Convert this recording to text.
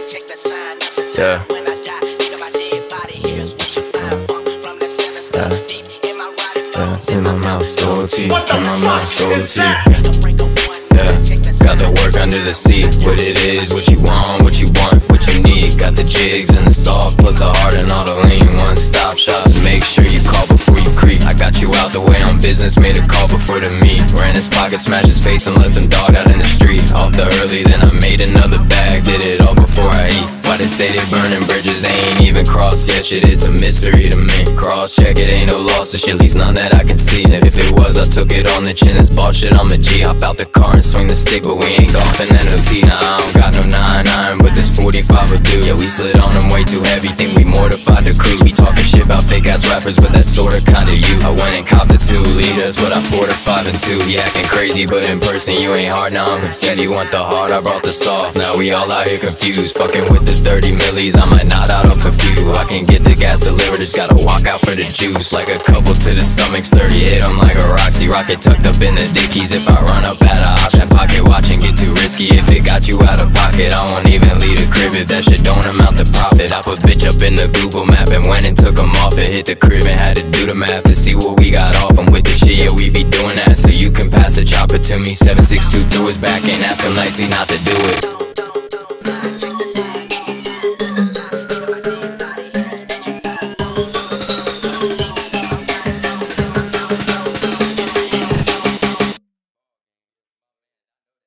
Yeah. In my mouth, stole teeth. In my mouth, stole teeth. Yeah. Got the work under the seat. What it is, what you want, what you need. Got the jigs and the soft, plus the hard and all the lean. One stop shops, make sure you call before you creep. I got you out the way on business, made a call before the meet. Ran his pocket, smashed his face and left him dog out in the street. Off the early, then I made another bag. Did it all before I eat. Why they say they burning bridges, they ain't even crossed yet. Shit, it's a mystery to me. Cross check, it ain't no loss, so shit, at least none that I can see. And if it was, I took it on the chin. It's ball shit, I'm a G. Hop out the car and swing the stick, but we ain't golfing NOT. Nah, I don't got no 9-9, but this 45 will do. Yeah, we slid on them way too heavy, think we mortified the crew. We talking shit about fake ass rappers, but that's sorta kinda you. I went and copped a 2 liters, but I poured a 5 and 2. You acting crazy, but in person you ain't hard. Now I'm said you want the hard, I brought the soft. Now we all out here confused, fucking with the 30 millis. I might not out off a few. I can get the gas delivered, just gotta walk out for the juice. Like a couple to the stomach, sturdy, hit 'em like a Roxy. Rocket tucked up in the dickies. If I run up at a option, pocket watching get too risky. If it got you out of pocket, I won't even leave the crib if that shit don't amount to profit. I put bitch up in the Google map and went and took 'em off it. Hit the crib and had to do the math to see what we got off. And with the shit, yeah, we be doing that. So you can pass the chopper to me. 762 through his back and ask him nicely not to do it.